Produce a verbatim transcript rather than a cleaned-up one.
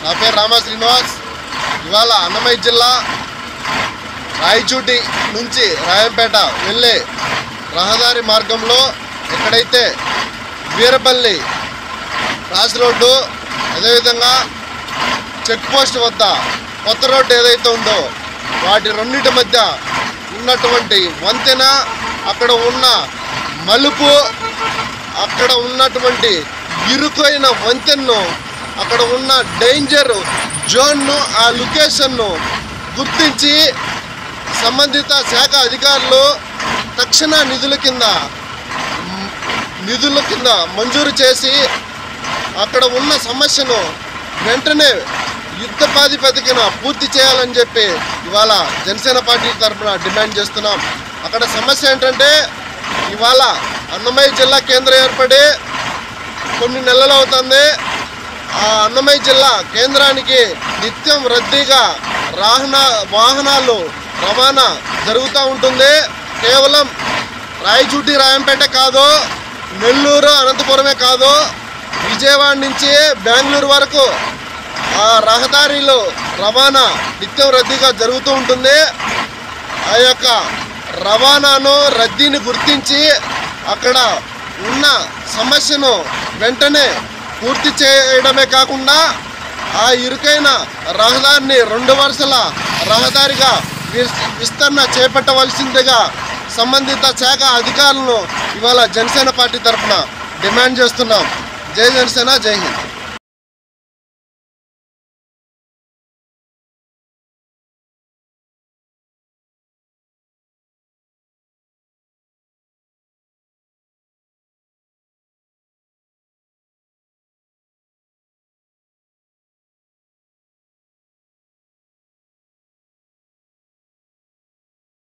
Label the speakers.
Speaker 1: నా పేరు రామా శ్రీనివాస్. ఇవాళ అన్నమయ్య జిల్లా రాయచూటి నుంచి రాయంపేట వెళ్ళే రహదారి మార్గంలో ఎక్కడైతే వీరపల్లి క్రాస్ రోడ్డు, అదేవిధంగా చెక్ పోస్ట్ వద్ద కొత్త రోడ్డు ఏదైతే ఉందో వాటి రెండింటి మధ్య ఉన్నటువంటి వంతెన, అక్కడ ఉన్న మలుపు, అక్కడ ఉన్నటువంటి ఇరుకైన వంతెన్ను, అక్కడ ఉన్న డేంజర్ జోన్ను, ఆ లొకేషన్ను గుర్తించి సంబంధిత శాఖ అధికారులు తక్షణ నిధుల కింద నిధుల కింద మంజూరు చేసి అక్కడ ఉన్న సమస్యను వెంటనే యుద్ధ ప్రాతిపదికన పూర్తి చేయాలని చెప్పి ఇవాళ జనసేన పార్టీ తరఫున డిమాండ్ చేస్తున్నాం. అక్కడ సమస్య ఏంటంటే, ఇవాళ అన్నమయ్య జిల్లా కేంద్రం ఏర్పడి కొన్ని నెలలు అవుతుంది. ఆ అన్నమయ్య జిల్లా కేంద్రానికి నిత్యం రద్దీగా రాహన వాహనాలు రవాణా జరుగుతూ ఉంటుంది. కేవలం రాయచూటి రాయంపేట కాదు, నెల్లూరు అనంతపురమే కాదు, విజయవాడ నుంచి బెంగళూరు వరకు ఆ రహదారిలో రవాణా నిత్యం రద్దీగా జరుగుతూ ఉంటుంది. ఆ యొక్క రవాణాను రద్దీని గుర్తించి అక్కడ ఉన్న సమస్యను వెంటనే పూర్తి చేయడమే కాకుండా ఆ ఇరుకైన రహదారిని రెండు వరుసల రహదారిగా విస్తరణ చేపట్టవలసిందిగా సంబంధిత శాఖ అధికారులను ఇవాళ జనసేన పార్టీ తరఫున డిమాండ్ చేస్తున్నాం. జై జనసేన, జై హింద్.